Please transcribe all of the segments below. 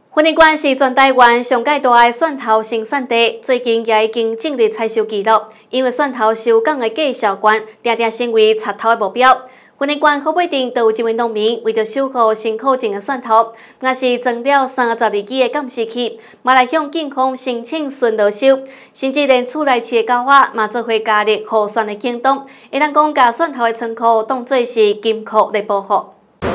云林县是全台湾上界大的蒜头生产地，最近也已经建立采收记录。因为蒜头收港的价销悬，常常成为贼头的目标。云林县好不定都有一位农民为着守护辛苦种的蒜头，也是装了32支的监视器，嘛来向警方申请巡逻收，甚至连厝内饲的狗仔嘛做伙加入护蒜的行动，会当讲把蒜头的仓库当作是金库来保护。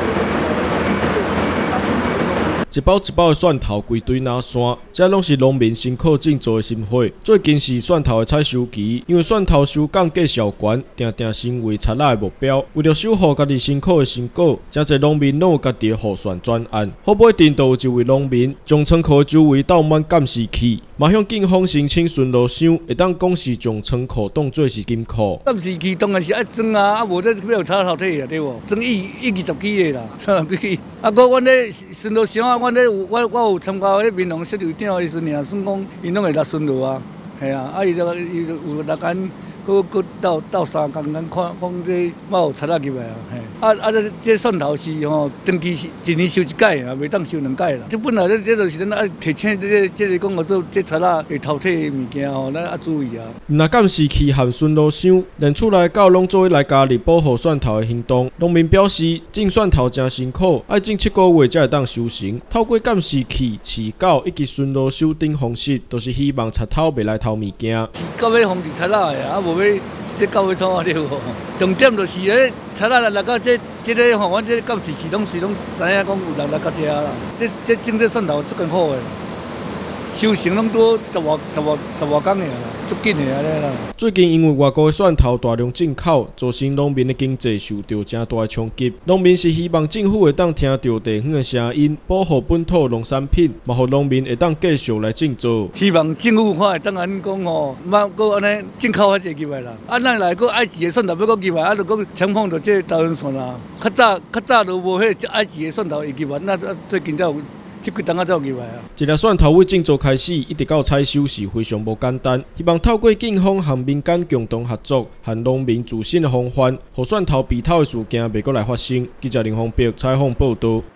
一包一包的蒜头规堆拿山，这拢是农民辛苦种做的心血。最近是蒜头的采收期，因为蒜头收港价销悬，常常成为贼仔的目标。为了守护家己辛苦的成果，真侪农民拢有家己的护蒜专案。好不定都有一位农民将仓库周围倒满监视器，嘛向警方申请巡逻箱，会当讲是将仓库当作是金库。 监视器当然是爱装啊，啊无这要有查头体啊，对无？装120支的啦，30支。啊，搁阮咧巡逻箱啊。 我有参加迄民农小队长的时阵，算讲因拢会来巡逻啊，系啊，啊伊有6间，搁到3工看这我有贼仔入来啊，这蒜头是吼，长期是1年收1届啊，袂当收2届啦。这本来这就是咱爱提醒这个讲做这贼仔会偷摕的物件吼，咱要注意啊。那监视器和巡逻箱，连厝内狗拢做伙来加入保护蒜头的行动。农民表示，种蒜头真辛苦，要种7个月才会当收成。透过监视器、饲狗以及巡逻收等方式，都是希望贼头袂来偷物件。 饲狗要防止贼仔的啊，无要这狗要创啊对无？重点就是咧，贼仔来到这个吼，阮这监视器拢知影讲有人来到这啦。这种这蒜头足艰苦的啦，收成拢多10外工的啦，足紧的安尼啦。最近因为外国的蒜头大量进口，造成农民的经济受到真大的冲击。农民是希望政府会当听到地方的声音，保护本土农产品，嘛互农民会当继续来种植。希望政府看会当安讲吼，莫搁安尼进口遐济入来啦。啊，咱来搁爱饲的蒜头要搁入来，啊，就搁强碰到这导人线啦。较早都无迄爱饲的蒜头会入来，那最近才有。 这几档啊，才有入来啊！一粒蒜头为种植开始，一直到采收是非常无简单。希望透过警方和民间共同合作，和农民自身的防范，让蒜头被偷的事件袂搁来发生。记者林宏碧采访报道。